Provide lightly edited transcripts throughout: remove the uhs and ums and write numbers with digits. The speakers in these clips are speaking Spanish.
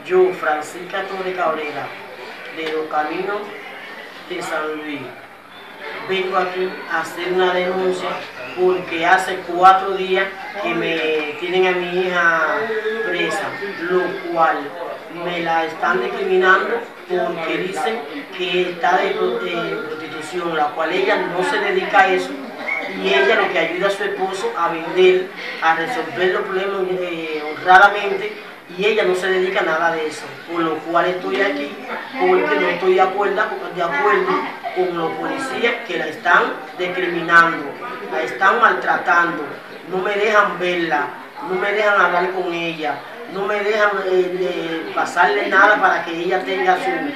Yo, Francisca Torres Cabrera, de Los Caminos de San Luis, vengo aquí a hacer una denuncia porque hace 4 días que me tienen a mi hija presa, lo cual me la están discriminando porque dicen que está de prostitución, la cual ella no se dedica a eso, y ella lo que ayuda a su esposo a vender, a resolver los problemas honradamente, y ella no se dedica a nada de eso, por lo cual estoy aquí porque no estoy de acuerdo con los policías que la están discriminando, la están maltratando, no me dejan verla, no me dejan hablar con ella, no me dejan pasarle nada para que ella tenga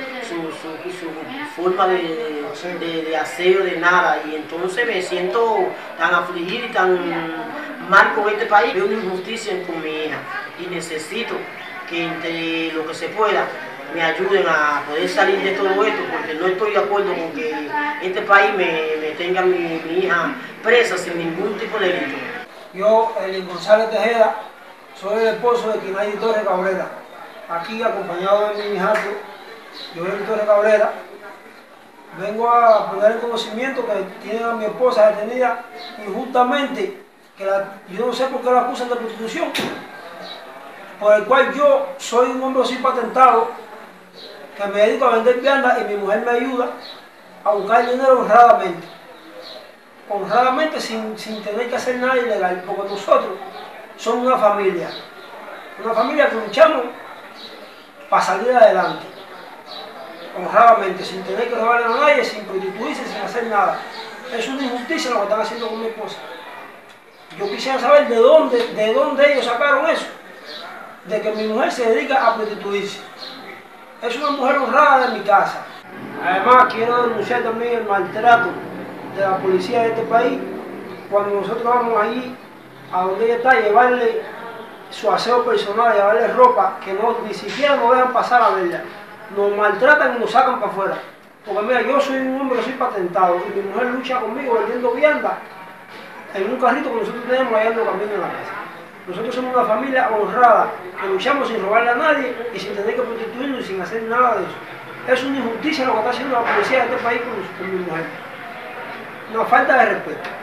su forma de aseo, de nada, y entonces me siento tan afligido y tan mal con este país. Veo una injusticia con mi hija y necesito que entre lo que se pueda me ayuden a poder salir de todo esto, porque no estoy de acuerdo con que este país me tenga mi hija presa sin ningún tipo de delito. Yo, Elin González Tejeda, soy el esposo de Quinay Torres Cabrera, aquí acompañado de mi hijastro, Joel Torres Cabrera. Vengo a poner en conocimiento que tienen a mi esposa detenida injustamente, yo no sé por qué la acusan de prostitución, por el cual yo soy un hombre sin patentado, que me dedico a vender viandas y mi mujer me ayuda a buscar dinero honradamente sin tener que hacer nada ilegal, porque nosotros somos una familia que luchamos para salir adelante, honradamente, sin tener que robarle a nadie, sin prostituirse, sin hacer nada. Es una injusticia lo que están haciendo con mi esposa. Yo quisiera saber de dónde ellos sacaron eso, de que mi mujer se dedica a prostituirse. Es una mujer honrada de mi casa. Además, quiero denunciar también el maltrato de la policía de este país. Cuando nosotros vamos allí, a donde ella está, a llevarle su aseo personal, a llevarle ropa, que ni siquiera nos dejan pasar a verla. Nos maltratan y nos sacan para afuera. Porque mira, yo soy un hombre que soy patentado y mi mujer lucha conmigo vendiendo viandas en un carrito que nosotros tenemos allá en Los Caminos en la casa. Nosotros somos una familia honrada, que luchamos sin robarle a nadie y sin tener que prostituirnos y sin hacer nada de eso. Es una injusticia lo que está haciendo la policía de este país con mi mujer. Una falta de respeto.